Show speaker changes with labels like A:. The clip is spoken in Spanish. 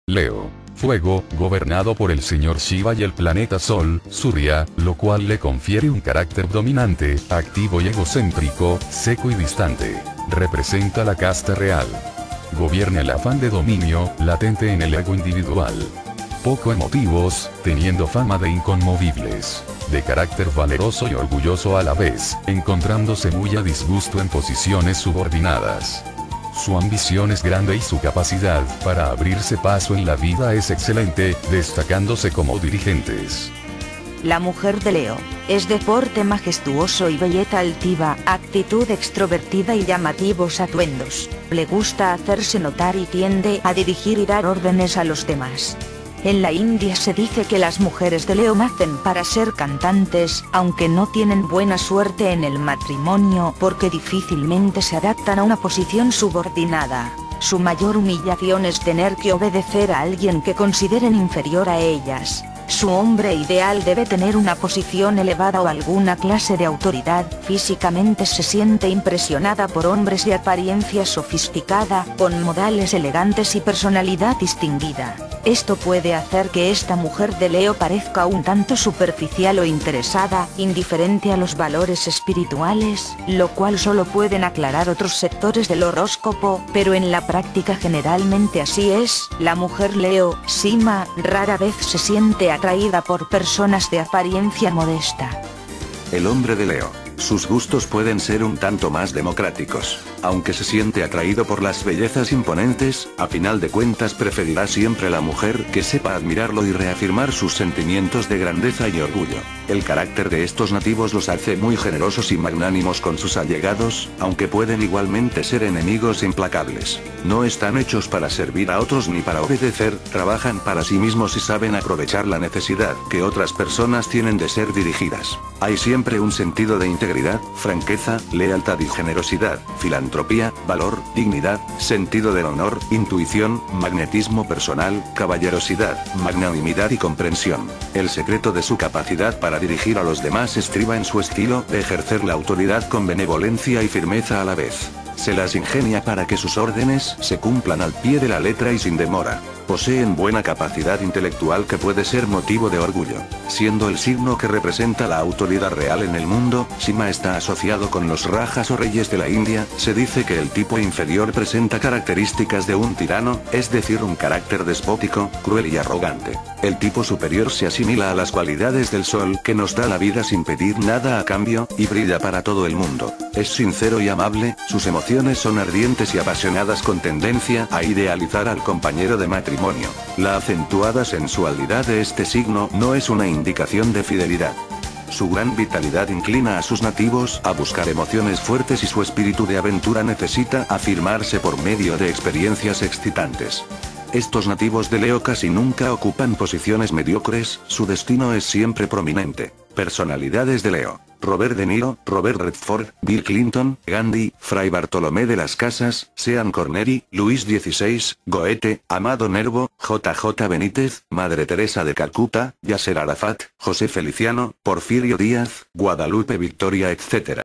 A: Leo. Fuego, gobernado por el señor Shiva y el planeta Sol, Surya, lo cual le confiere un carácter dominante, activo y egocéntrico, seco y distante. Representa la casta real. Gobierna el afán de dominio, latente en el ego individual. Poco emotivos, teniendo fama de inconmovibles. De carácter valeroso y orgulloso a la vez, encontrándose muy a disgusto en posiciones subordinadas. Su ambición es grande y su capacidad para abrirse paso en la vida es excelente, destacándose como dirigentes.
B: La mujer de Leo, es de porte majestuoso y belleza altiva, actitud extrovertida y llamativos atuendos. Le gusta hacerse notar y tiende a dirigir y dar órdenes a los demás. En la India se dice que las mujeres de Leo nacen para ser cantantes, aunque no tienen buena suerte en el matrimonio porque difícilmente se adaptan a una posición subordinada. Su mayor humillación es tener que obedecer a alguien que consideren inferior a ellas. Su hombre ideal debe tener una posición elevada o alguna clase de autoridad. Físicamente se siente impresionada por hombres de apariencia sofisticada, con modales elegantes y personalidad distinguida. Esto puede hacer que esta mujer de Leo parezca un tanto superficial o interesada, indiferente a los valores espirituales, lo cual solo pueden aclarar otros sectores del horóscopo, pero en la práctica generalmente así es. La mujer Leo, Sima, rara vez se siente atraída por personas de apariencia modesta.
C: El hombre de Leo. Sus gustos pueden ser un tanto más democráticos. Aunque se siente atraído por las bellezas imponentes, a final de cuentas preferirá siempre la mujer que sepa admirarlo y reafirmar sus sentimientos de grandeza y orgullo. El carácter de estos nativos los hace muy generosos y magnánimos con sus allegados, aunque pueden igualmente ser enemigos implacables. No están hechos para servir a otros ni para obedecer, trabajan para sí mismos y saben aprovechar la necesidad que otras personas tienen de ser dirigidas. Hay siempre un sentido de integridad, franqueza, lealtad y generosidad, filantropía, valor, dignidad, sentido del honor, intuición, magnetismo personal, caballerosidad, magnanimidad y comprensión. El secreto de su capacidad para dirigir a los demás estriba en su estilo de ejercer la autoridad con benevolencia y firmeza a la vez. Se las ingenia para que sus órdenes se cumplan al pie de la letra y sin demora. Poseen buena capacidad intelectual que puede ser motivo de orgullo. Siendo el signo que representa la autoridad real en el mundo, Sima está asociado con los rajas o reyes de la India. Se dice que el tipo inferior presenta características de un tirano, es decir, un carácter despótico, cruel y arrogante. El tipo superior se asimila a las cualidades del sol que nos da la vida sin pedir nada a cambio, y brilla para todo el mundo. Es sincero y amable, sus emociones son ardientes y apasionadas con tendencia a idealizar al compañero de matrimonio. La acentuada sensualidad de este signo no es una indicación de fidelidad. Su gran vitalidad inclina a sus nativos a buscar emociones fuertes y su espíritu de aventura necesita afirmarse por medio de experiencias excitantes. Estos nativos de Leo casi nunca ocupan posiciones mediocres, su destino es siempre prominente. Personalidades de Leo: Robert De Niro, Robert Redford, Bill Clinton, Gandhi, Fray Bartolomé de las Casas, Sean Connery, Luis XVI, Goethe, Amado Nervo, JJ Benítez, Madre Teresa de Calcuta, Yasser Arafat, José Feliciano, Porfirio Díaz, Guadalupe Victoria, etc.